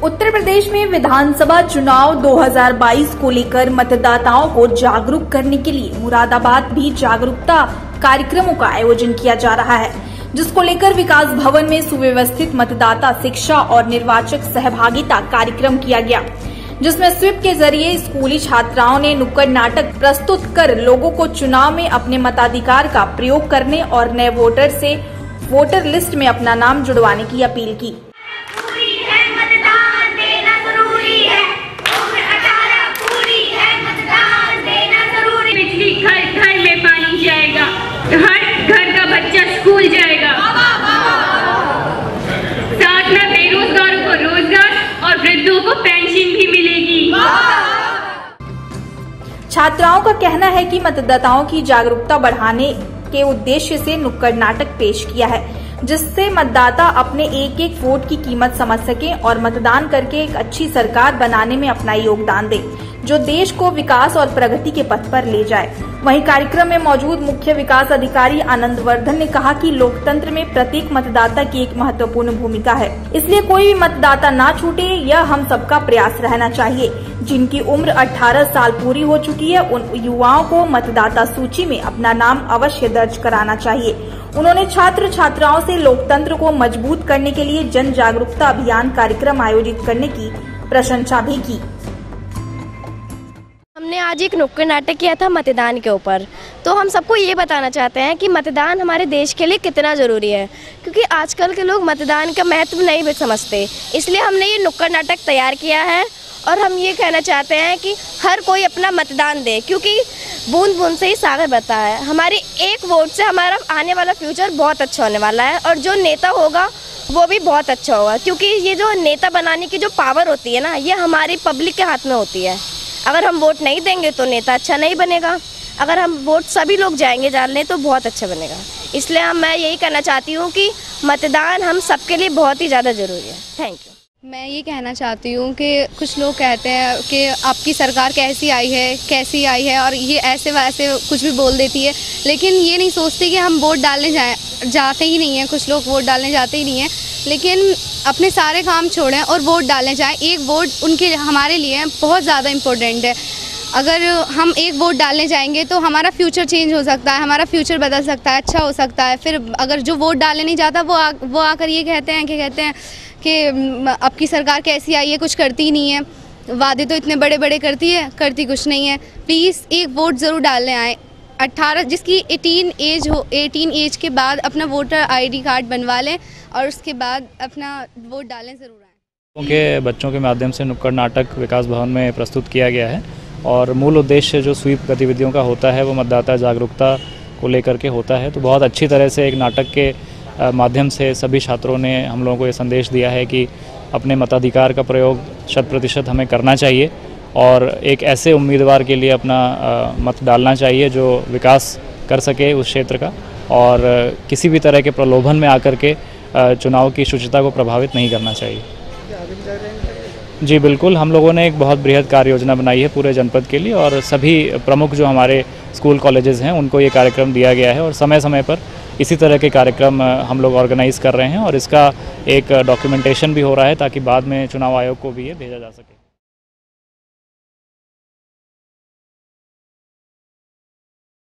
उत्तर प्रदेश में विधानसभा चुनाव 2022 को लेकर मतदाताओं को जागरूक करने के लिए मुरादाबाद भी जागरूकता कार्यक्रमों का आयोजन किया जा रहा है, जिसको लेकर विकास भवन में सुव्यवस्थित मतदाता शिक्षा और निर्वाचक सहभागिता कार्यक्रम किया गया, जिसमें स्वीप के जरिए स्कूली छात्राओं ने नुक्कड़ नाटक प्रस्तुत कर लोगों को चुनाव में अपने मताधिकार का प्रयोग करने और नए वोटर से वोटर लिस्ट में अपना नाम जुड़वाने की अपील की। हर घर का बच्चा स्कूल जाएगा, साथ में बेरोजगारों को रोजगार और वृद्धों को पेंशन भी मिलेगी। छात्राओं का कहना है कि मतदाताओं की जागरूकता बढ़ाने के उद्देश्य से नुक्कड़ नाटक पेश किया है, जिससे मतदाता अपने एक एक वोट की कीमत समझ सके और मतदान करके एक अच्छी सरकार बनाने में अपना योगदान दे, जो देश को विकास और प्रगति के पथ पर ले जाए। वहीं कार्यक्रम में मौजूद मुख्य विकास अधिकारी आनंद वर्धन ने कहा कि लोकतंत्र में प्रत्येक मतदाता की एक महत्वपूर्ण भूमिका है, इसलिए कोई भी मतदाता ना छूटे, यह हम सबका प्रयास रहना चाहिए। जिनकी उम्र 18 साल पूरी हो चुकी है, उन युवाओं को मतदाता सूची में अपना नाम अवश्य दर्ज कराना चाहिए। उन्होंने छात्र छात्राओं से लोकतंत्र को मजबूत करने के लिए जन जागरूकता अभियान कार्यक्रम आयोजित करने की प्रशंसा भी की। हमने आज एक नुक्कड़ नाटक किया था मतदान के ऊपर, तो हम सबको ये बताना चाहते हैं कि मतदान हमारे देश के लिए कितना ज़रूरी है, क्योंकि आजकल के लोग मतदान का महत्व नहीं भी समझते। इसलिए हमने ये नुक्कड़ नाटक तैयार किया है और हम ये कहना चाहते हैं कि हर कोई अपना मतदान दे, क्योंकि बूंद बूंद से ही सागर बहता है। हमारे एक वोट से हमारा आने वाला फ्यूचर बहुत अच्छा होने वाला है और जो नेता होगा वो भी बहुत अच्छा होगा, क्योंकि ये जो नेता बनाने की जो पावर होती है ना, ये हमारी पब्लिक के हाथ में होती है। अगर हम वोट नहीं देंगे तो नेता अच्छा नहीं बनेगा, अगर हम वोट सभी लोग जाएंगे डालने तो बहुत अच्छा बनेगा। इसलिए मैं यही कहना चाहती हूँ कि मतदान हम सबके लिए बहुत ही ज़्यादा ज़रूरी है। Thank you. मैं ये कहना चाहती हूँ कि कुछ लोग कहते हैं कि आपकी सरकार कैसी आई है और ये ऐसे वैसे कुछ भी बोल देती है, लेकिन ये नहीं सोचती कि हम वोट डालने जाते ही नहीं हैं। कुछ लोग वोट डालने जाते ही नहीं हैं, लेकिन अपने सारे काम छोड़ें और वोट डालने जाएं। एक वोट उनके हमारे लिए बहुत ज़्यादा इम्पोर्टेंट है। अगर हम एक वोट डालने जाएंगे तो हमारा फ्यूचर चेंज हो सकता है, हमारा फ्यूचर बदल सकता है, अच्छा हो सकता है। फिर अगर जो वोट डालने नहीं जाता वो आकर ये कहते हैं कि अब की सरकार कैसी आई है, कुछ करती ही नहीं है, वादे तो इतने बड़े बड़े करती है, करती कुछ नहीं है। प्लीज़ एक वोट ज़रूर डालने आएँ। 18 जिसकी 18 एज के बाद अपना वोटर ID कार्ड बनवा लें और उसके बाद अपना वोट डालें ज़रूर आएँ। के बच्चों के माध्यम से नुक्कड़ नाटक विकास भवन में प्रस्तुत किया गया है और मूल उद्देश्य जो स्वीप गतिविधियों का होता है वो मतदाता जागरूकता को लेकर के होता है। तो बहुत अच्छी तरह से एक नाटक के माध्यम से सभी छात्रों ने हम लोगों को ये संदेश दिया है कि अपने मताधिकार का प्रयोग 100% हमें करना चाहिए और एक ऐसे उम्मीदवार के लिए अपना मत डालना चाहिए जो विकास कर सके उस क्षेत्र का और किसी भी तरह के प्रलोभन में आकर के चुनाव की शुचिता को प्रभावित नहीं करना चाहिए। जी बिल्कुल, हम लोगों ने एक बहुत बृहद कार्य योजना बनाई है पूरे जनपद के लिए और सभी प्रमुख जो हमारे स्कूल कॉलेजेस हैं उनको ये कार्यक्रम दिया गया है और समय समय पर इसी तरह के कार्यक्रम हम लोग ऑर्गेनाइज़ कर रहे हैं और इसका एक डॉक्यूमेंटेशन भी हो रहा है ताकि बाद में चुनाव आयोग को भी ये भेजा जा सके।